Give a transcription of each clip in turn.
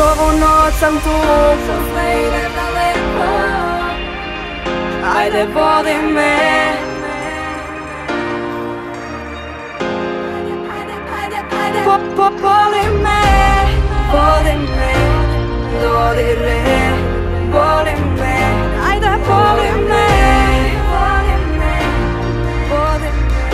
ovu noć sam tu, posle idem daleko. Ajde voli me, voli me, voli me, dodire, voli me, ajde voli me, voli me, voli me,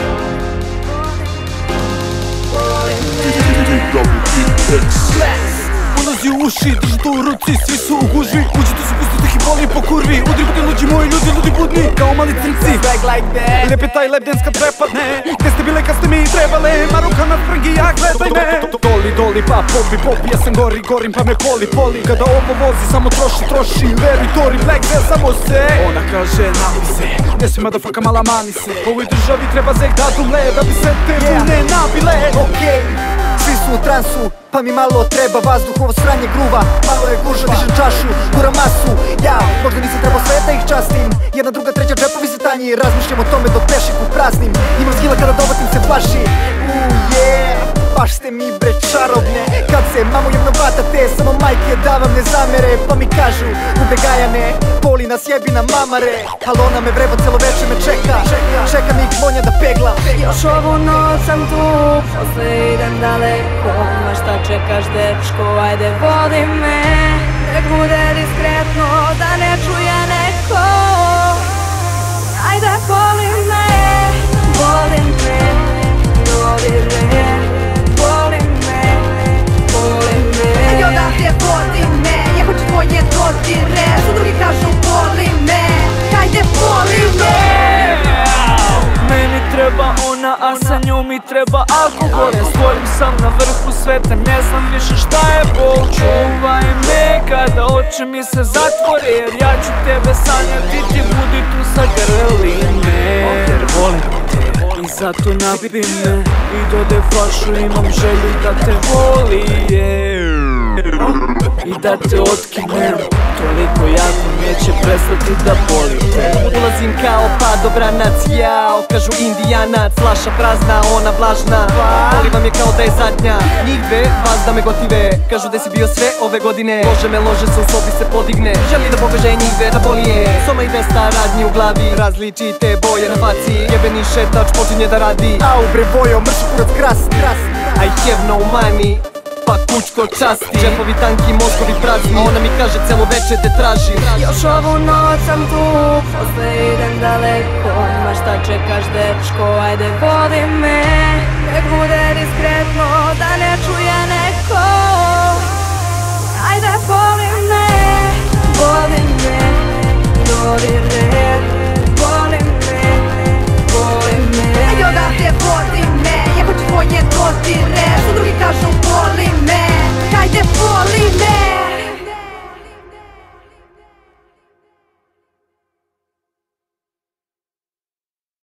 voli me. Ulazi u uši, drži to u ruci, svi su u gužvi. Uđite se, pustite ih i boli po kurvi. Udri budi luđi moji ljudi, ludi budni, kao mali crnci. Swag like that, lijepe taj lap dance kad prepadne. Gde ste bile kad ste mi trebale, Marokana Frangi, ja gledaj me. Doli, doli, pa popi, popi, ja sam gori, gorim pa me poli, poli. Kada ovo vozi, samo troši, troši, veri, tori, black zell, samo se. Ona kaže, nami se, ne si motherfucker, mala mani se. Ovoj državi treba zek da dumle, da bi se te rune nabile. Okej, svi su u transu, pa mi malo treba vazduh, ovo sranje gruva. Malo je guža, dižem čašu, guram masu. Ja, možda nisam trebao sve da ih častim. Jedna, druga, treća, džepovi se tanji. Razmišljam o tome dok pešiku praznim. Imam skila kada dobatim se plaši. Baš ste mi bre čarobne. Kad se mamo jebno vatate, samo majke da vam ne zamere. Pa mi kažu, ubegajane, boli nas jebina mamare. Al ona me vreba celo veče me čeka. Čeka mi vonja da peglam. Još ovu noć sam tu, posle idem daleko. Ma šta čekaš dečko, ajde voli me. Nek bude diskretno, da ne čuje neko. Ajde voli me, voli me, dodire. Voli me, voli me. Ej, odavde voli me, ja hoću tvoje dodire. Što drugi kažu voli me, ajde voli me. Meni treba ona, a sa njom mi treba alkohol. Stojim sam na vrhu sveta, ne znam više šta je bol. Čuvaj me kada oči mi se zatvore, jer ja ću tebe sanjati, ti budi tu zagrli me. Jer volim te i zato napi me i dode flašu, imam želju da te voli, i da te otkinem toliko jako neće prestati da boli te. Ulazim kao padobranac, jao, kažu indijanac. Flaša prazna, ona vlažna, voli vam je kao da je zadnja. Njih dve, vas da me gotive, kažu da si bio sve ove godine. Lože me, lože se u sobi se podigne, želi da pobeže njih dve da boli je. Soma i Vesta radnji u glavi, različite boje na faci. Jebeni šetač počinje da radi. Au bre bojo, mršu kurac krasni. I have no money, pa kućko časti. Džepovi tanki, mozgovi prazni, ona mi kaže celo veče te tražim. Još ovu noć sam tu, posle idem daleko. Ma šta čekaš dečko, ajde voli me. Nek bude diskretno, da ne čuje neko. Ajde voli me.